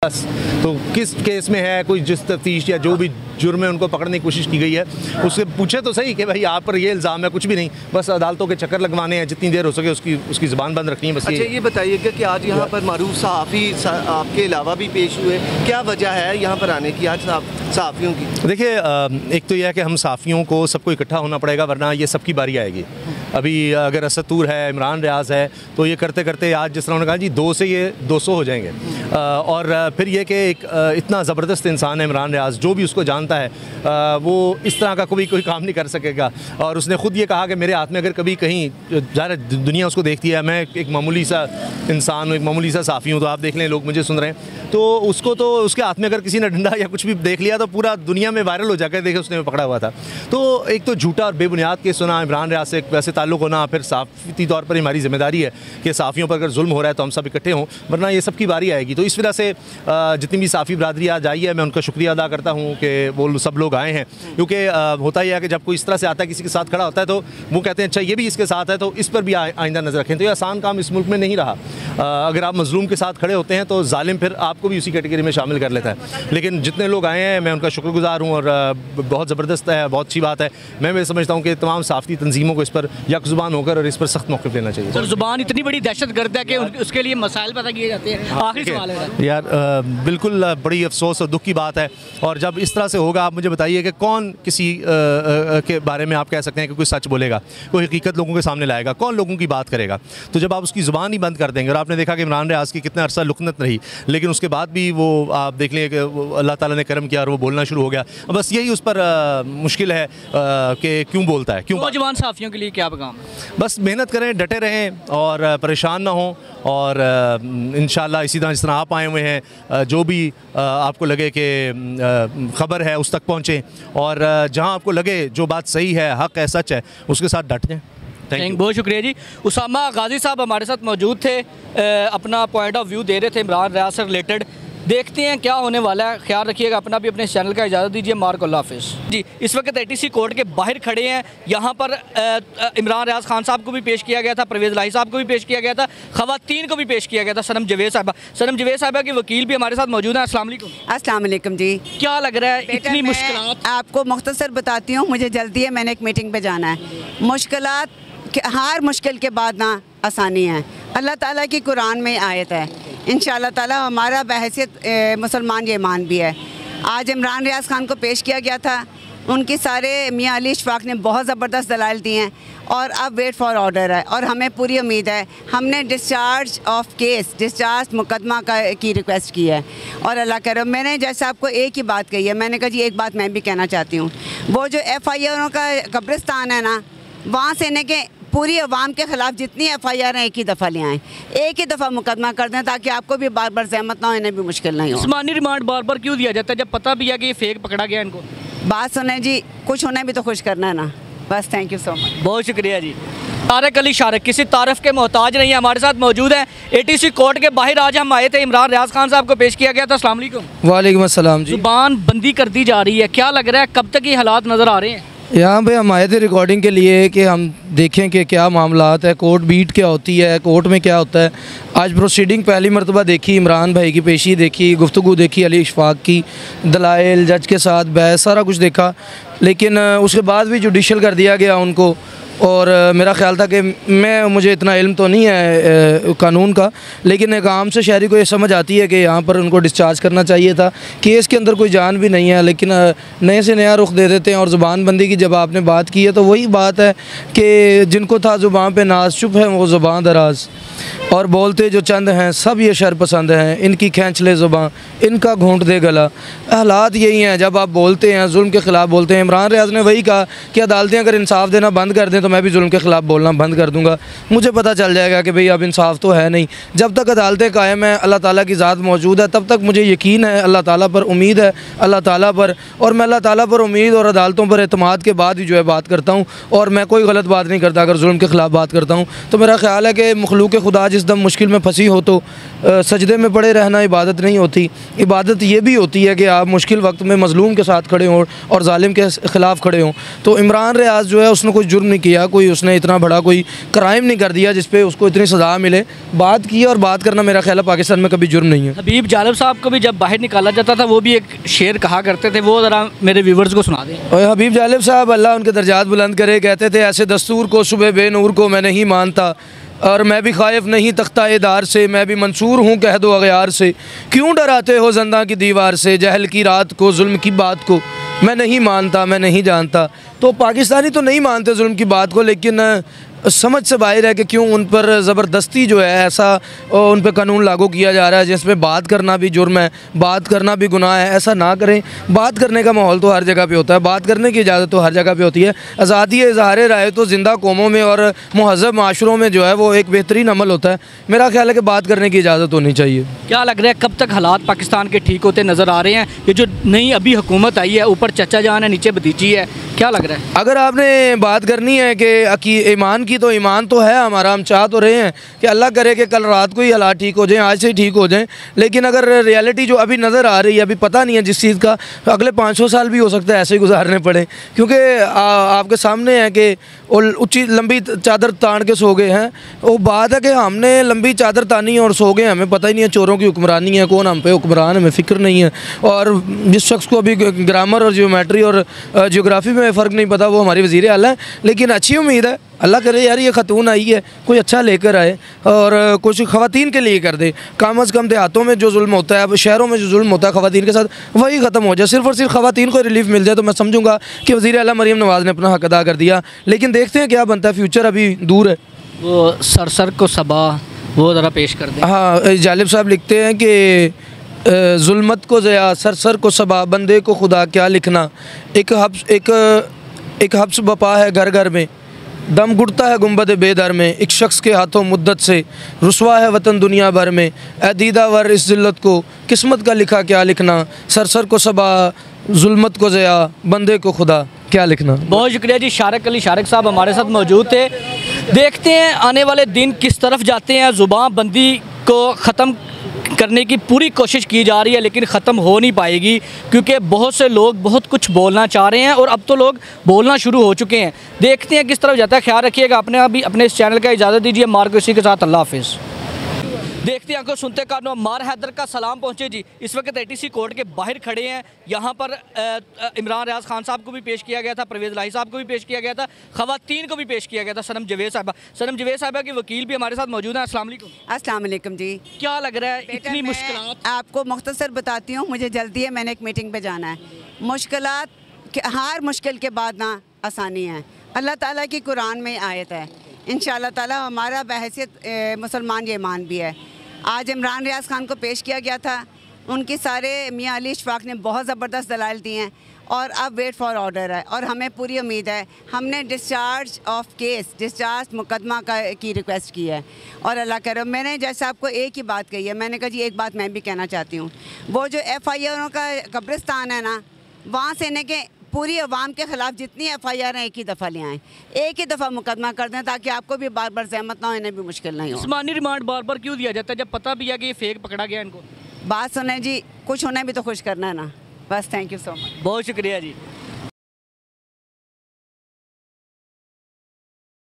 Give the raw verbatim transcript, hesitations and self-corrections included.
बस। तो किस केस में है, कोई जिस तफ्तीश या जो भी जुर्म है उनको पकड़ने की कोशिश की गई है, उससे पूछे तो सही कि भाई आप पर ये इल्ज़ाम है, कुछ भी नहीं, बस अदालतों के चक्कर लगवाने हैं, जितनी देर हो सके उसकी उसकी ज़ुबान बंद रखनी है बस। अच्छा, ये बताइएगा कि आज यहाँ पर मारूफ सहाफ़ी आपके अलावा भी पेश हुए, क्या वजह है यहाँ पर आने की आज सहाफ़ियों की? देखिए, एक तो यह है कि हम सहाफ़ियों को सबको इकट्ठा होना पड़ेगा, वरना ये सबकी बारी आएगी। अभी अगर असद तूर है, इमरान रियाज है, तो ये करते करते आज जिस तरह उन्होंने कहा जी दो से ये दो सौ हो जाएंगे। और फिर ये कि एक इतना ज़बरदस्त इंसान है इमरान रियाज, जो भी उसको जानता है वो इस तरह का कोई कोई काम नहीं कर सकेगा। और उसने ख़ुद ये कहा कि मेरे हाथ में अगर कभी कहीं, ज़ाहिर दुनिया उसको देखती है, मैं एक मामूली सा इंसान हूँ, एक मामूली सा साफ़ी हूँ, तो आप देख लें लोग मुझे सुन रहे हैं, तो उसको तो उसके हाथ में अगर किसी ने डंडा या कुछ भी देख लिया तो पूरा दुनिया में वायरल हो जाकर देखे उसने पकड़ा हुआ था। तो एक तो झूठा और बेबुनियाद केस होना, इमरान रियाज से वैसे ताल्लुक़ होना, फिर साफ़ी तौर पर हमारी ज़िम्मेदारी है कि साफ़ियों पर अगर जुल्म हो रहा है तो हम सब इकट्ठे हों, वरना ये सब की बारी आएगी। तो इस वजह से जितनी भी साफ़ी बरादरी आज आई है, मैं उनका शुक्रिया अदा करता हूँ कि वो सब लोग आए हैं, क्योंकि होता ही है कि जब कोई इस तरह से आता है किसी के साथ खड़ा होता है तो वो कहते हैं अच्छा ये भी इसके साथ है तो इस पर भी आइंदा नज़र रखें। तो ये आसान काम इस मुल्क में नहीं रहा। अगर आप मज़लूम के साथ खड़े होते हैं तो जालिम फिर आपको भी उसी कैटेगरी में शामिल कर लेता है। लेकिन जितने लोग आए हैं मैं उनका शुक्रगुजार हूँ और बहुत ज़बरदस्त है, बहुत अच्छी बात है। मैं मैं समझता हूँ कि तमाम साफ़ी तंजीमों को इस पर यकजुबान होकर और इस पर सख्त मौक़िफ़ लेना चाहिए। सर, ज़ुबान इतनी बड़ी दहशत गर्द है कि उसके लिए मसाइल पैदा किए जाते हैं। आखिरी सवाल है यार, बिल्कुल बड़ी अफसोस और दुख की बात है। और जब इस तरह से होगा, आप मुझे बताइए कि कौन किसी के बारे में आप कह सकते हैं कि कोई सच बोलेगा, कोई हकीकत लोगों के सामने लाएगा, कौन लोगों की बात करेगा? तो जब आप उसकी ज़ुबान ही बंद कर देंगे, और आपने देखा कि इमरान रियाज की कितना अरसा लुकनत रही, लेकिन उसके बाद भी वो आप देख लें कि अल्लाह ताला ने करम किया और वो बोलना शुरू हो गया। बस यही उस पर आ, मुश्किल है कि क्यों बोलता है, क्यों। नौजवान साफ़ियों के लिए क्या पैगाम? बस मेहनत करें, डटे रहें और परेशान ना हों, और इंशाअल्लाह इसी तरह जिस तरह आप आए हुए हैं, जो भी आपको लगे कि ख़बर है उस तक पहुँचें, और जहाँ आपको लगे जो बात सही है, हक़ है, सच है, उसके साथ डट जाएँ। थैंक बहुत शुक्रिया जी। उसामा गाजी साहब हमारे साथ मौजूद थे, अपना पॉइंट ऑफ व्यू दे रहे थे इमरान रियाज से रिलेटेड। देखते हैं क्या होने वाला है। ख्याल रखिएगा अपना भी, अपने चैनल का इजाज़त दीजिए। मार्क अल्लाह हाफ़िज़ जी। इस वक्त एटीसी कोर्ट के बाहर खड़े हैं। यहाँ पर इमरान रियाज खान साहब को भी पेश किया गया था, परवेज़ इलाही साहब को भी पेश किया गया था, ख़वातीन को भी पेश किया गया था, सनम जवेद साहबा। सनम जवेद साहबा की वकील भी हमारे साथ मौजूद हैं। अस्सलाम वालेकुम। अस्सलाम वालेकुम जी। क्या लग रहा है इतनी मुश्किलात? आपको मुख्तसर बताती हूँ, मुझे जल्दी है, मैंने एक मीटिंग पे जाना है। मुश्किलात, हर मुश्किल के बाद ना आसानी है। अल्लाह ताला की कुरान में आयत है, इंशाअल्लाह ताला हमारा बहैसियत मुसलमान ये ईमान भी है। आज इमरान रियाज खान को पेश किया गया था, उनके सारे मियाँ अली इशफाक ने बहुत ज़बरदस्त दलाइल दिए हैं, और अब वेट फॉर ऑर्डर है, और हमें पूरी उम्मीद है। हमने डिस्चार्ज ऑफ केस, डिस्चार्ज मुकदमा का की रिक्वेस्ट की है, और अल्लाह करे। मैंने जैसे आपको एक ही बात कही है, मैंने कहा जी एक बात मैं भी कहना चाहती हूँ। वो जो एफ़ आई आरों का कब्रिस्तान है ना, वहाँ से इन्हें के पूरी अवाम के ख़िलाफ़ जितनी एफ आई आर हैं एक ही दफ़ा ले आएँ, एक ही दफ़ा मुकदमा कर दें, ताकि आपको भी बार बार ज़हमत ना हो, इन्हें भी मुश्किल नहीं हो। जिस्मानी रिमांड बार बार क्यों दिया जाता है जब पता भी है कि ये फेक पकड़ा गया इनको? बात सुने जी, कुछ उन्हें भी तो खुश करना है ना, बस। थैंक यू सो मच, बहुत शुक्रिया जी। तारक अली शारक किसी तारफ़ के मोहताज नहीं है, हमारे साथ मौजूद हैं। एटीसी कोर्ट के बाहर आज हम आए थे, इमरान रियाज खान साहब को पेश किया गया था। अस्सलाम वालेकुम। वालेकुम अस्सलाम जी। ज़ुबान बंदी कर दी जा रही है, क्या लग रहा है कब तक ये हालात नज़र आ रहे हैं? यहाँ पे हम आए थे रिकॉर्डिंग के लिए कि हम देखें कि क्या मामलात है, कोर्ट बीट क्या होती है, कोर्ट में क्या होता है। आज प्रोसीडिंग पहली मरतबा देखी, इमरान भाई की पेशी देखी, गुफ्तगू देखी अली इशफाक की, दलाइल, जज के साथ बहस, सारा कुछ देखा। लेकिन उसके बाद भी जुडिशल कर दिया गया उनको, और मेरा ख़्याल था कि मैं मुझे इतना इल्म तो नहीं है कानून का, लेकिन एक आम से शहरी को ये समझ आती है कि यहाँ पर उनको डिस्चार्ज करना चाहिए था। केस के अंदर कोई जान भी नहीं है, लेकिन नए से नया रुख दे देते हैं। और ज़ुबानबंदी की जब आपने बात की है तो वही बात है कि जिनको था ज़ुबान पे नाज, चुप है वो ज़ुबान दराज, और बोलते जो चंद हैं सब ये शर पसंद हैं। इनकी खींच ले ज़ुबान, इनका घूंट दे गला। हालात यही हैं, जब आप बोलते हैं जुल्म के ख़िलाफ़ बोलते हैं। इमरान रियाज ने वही कहा कि अदालतें अगर इंसाफ देना बंद कर दें तो मैं भी जुल्म के ख़िलाफ़ बोलना बंद कर दूंगा। मुझे पता चल जाएगा कि भाई अब इंसाफ तो है नहीं। जब तक अदालतें कायम हैं, अल्लाह ताला की ज़ात मौजूद है, तब तक मुझे यकीन है, अल्लाह ताला पर उम्मीद है, अल्लाह ताला पर, और मैं अल्लाह ताला पर उम्मीद और अदालतों पर एतमाद के बाद ही जो है बात करता हूँ। और मैं कोई गलत बात नहीं करता अगर जुल्म के ख़िलाफ़ बात करता हूँ। तो मेरा ख्याल है कि मखलूक खुदा जिस दम मुश्किल में फंसी हो तो आ, सजदे में पड़े रहना इबादत नहीं होती। इबादत ये भी होती है कि आप मुश्किल वक्त में मज़लूम के साथ खड़े हों और जालिम के ख़िलाफ़ खड़े हों। तो इमरान रियाज जो है उसने कोई जुर्म नहीं किया। किया, कोई उसने इतना बड़ा कोई क्राइम नहीं कर दिया जिस पे उसको इतनी सज़ा मिले। बात की और बात करना मेरा ख्याल है पाकिस्तान में कभी जुर्म नहीं है। हबीब जालिब साहब को भी जब बाहर निकाला जाता था वो भी एक शेर कहा करते थे, वो ज़रा मेरे व्यूवर्स को सुना दें। और हबीब जालिब साहब अल्लाह उनके दर्जात बुलंद करे, कहते थे ऐसे दस्तूर को सुबह बेनूर को मैं नहीं मानता, और मैं भी खाइफ नहीं तख्ता-ए-दार से, मैं भी मंसूर हूँ कह दो अगयार से, क्यों डराते हो ज़ंदा की दीवार से, जहल की रात को जुल्म की बात को मैं नहीं मानता, मैं नहीं जानता। तो पाकिस्तानी तो नहीं मानते जुल्म की बात को, लेकिन समझ से बाहर है कि क्यों उन पर ज़बरदस्ती जो है ऐसा उन पर कानून लागू किया जा रहा है जिसमें बात करना भी जुर्म है, बात करना भी गुनाह है। ऐसा ना करें। बात करने का माहौल तो हर जगह पे होता है, बात करने की इजाज़त तो हर जगह पे होती है। आज़ादी इज़हार राय तो ज़िंदा कौमों में और महज़ब माशरों में जो है वो एक बेहतरीन अमल होता है। मेरा ख्याल है कि बात करने की इजाज़त होनी चाहिए। क्या लग रहा है कब तक हालात पाकिस्तान के ठीक होते नज़र आ रहे हैं? ये जो नई अभी हुकूमत आई है, ऊपर चचा जान है, नीचे भतीजी है, क्या लग रहा है? अगर आपने बात करनी है कि ईमान की, तो ईमान तो है हमारा, हम चाह तो रहे हैं कि अल्लाह करे कि कल रात को ही हालात ठीक हो जाएं, आज से ही ठीक हो जाएं। लेकिन अगर रियलिटी जो अभी नज़र आ रही है, अभी पता नहीं है जिस चीज़ का, अगले पाँच सौ साल भी हो सकता है ऐसे ही गुजारने पड़े, क्योंकि आपके सामने है कि ऊँची लंबी चादर तान के सो गए हैं। वो बात है कि हमने लंबी चादर तानी और सो गए, हमें पता ही नहीं है चोरों की हुक्मरानी है, कौन हम पे हुक्मरान, हमें फ़िक्र नहीं है। और जिस शख्स को अभी ग्रामर और जियोमेट्री और जियोग्राफी में फ़र्क नहीं पता, वो हमारी वज़ीर आला है। लेकिन अच्छी उम्मीद है, अल्लाह करे यार ये खतून आई है कोई अच्छा लेकर आए और कुछ ख़वातीन के लिए कर दे। कम अज़ कम देहातों में जो जुल्म होता है, अब शहरों में जो जुल्म होता है ख़वातीन के साथ, वही ख़त्म हो जाए। सिर्फ़ और सिर्फ ख़वातीन को रिलीफ मिल जाए तो मैं समझूंगा कि वज़ीर आला मरीम नवाज़ ने अपना हक़ अदा कर दिया। लेकिन देखते हैं क्या बनता है, फ्यूचर अभी दूर है। वो सर सर को सबा वो ज़रा पेश कर दें। हाँ, जालिब साहब लिखते हैं कि जुल्मत को ज़या सर सर को सबा, बंदे को खुदा क्या लिखना, एक हब्स एक एक हब्स बपा है घर घर में, दम घुटता है गुंबद बेदर में, एक शख्स के हाथों मुद्दत से रुसवा है वतन दुनिया भर में, ए दीदावर इस जिल्लत को किस्मत का लिखा क्या लिखना, सर सर को सबा जुल्मत को ज़या बंदे को खुदा क्या लिखना। बहुत शुक्रिया जी। शारक अली शारक साहब हमारे साथ मौजूद थे। देखते हैं आने वाले दिन किस तरफ जाते हैं। ज़ुबान बंदी को ख़त्म करने की पूरी कोशिश की जा रही है, लेकिन ख़त्म हो नहीं पाएगी, क्योंकि बहुत से लोग बहुत कुछ बोलना चाह रहे हैं और अब तो लोग बोलना शुरू हो चुके हैं। देखते हैं किस तरफ जाता है। ख्याल रखिएगा अपने अभी अपने इस चैनल का इजाज़त दीजिए। मार को इसी के साथ अल्लाह हाफिज़। देखते हैं, आंखों सुनते कानों, मार हैदर का सलाम पहुँचे जी। इस वक्त एटीसी कोर्ट के बाहर खड़े हैं। यहाँ पर इमरान रियाज खान साहब को भी पेश किया गया था, परवेज़ इलाही साहब को भी पेश किया गया था, ख़वातीन को भी पेश किया गया था, सनम जवेद साहबा। सनम जवेद साहबा की वकील भी हमारे साथ मौजूद हैं। अस्सलाम वालेकुम। अस्सलाम वालेकुम जी। क्या लग रहा है बेटा, इतनी मैं मुश्किलात? आपको मुख्तसर बताती हूँ, मुझे जल्दी है, मैंने एक मीटिंग पे जाना है। मुश्किलात के हर मुश्किल के बाद ना आसानी है। अल्लाह ताला की कुरान में आयत है, इंशाअल्लाह ताला हमारा बहैसियत मुसलमान ये ईमान भी है। आज इमरान रियाज खान को पेश किया गया था, उनके सारे मियाँ अली इशफाक ने बहुत ज़बरदस्त दलाइल दिए हैं और अब वेट फॉर ऑर्डर है और हमें पूरी उम्मीद है। हमने डिस्चार्ज ऑफ केस, डिस्चार्ज मुकदमा का की रिक्वेस्ट की है और अल्लाह करे। मैंने जैसे आपको एक ही बात कही है, मैंने कहा जी एक बात मैं भी कहना चाहती हूँ। वो जो एफ़ आई आरों का कब्रिस्तान है ना, वहाँ से इन्हें के पूरी अवाम के ख़िलाफ़ जितनी एफ़ आई आर हैं एक ही दफ़ा ले आएँ, एक ही दफ़ा मुकदमा कर दें, ताकि आपको भी बार बार ज़हमत ना हो, इन्हें भी मुश्किल नहीं हो। जिस्मानी रिमांड बार बार क्यों दिया जाता है जब पता भी है कि ये फेक पकड़ा गया इनको? बात सुने जी, कुछ होने भी तो खुश करना है ना, बस। Thank you so much. बहुत शुक्रिया जी।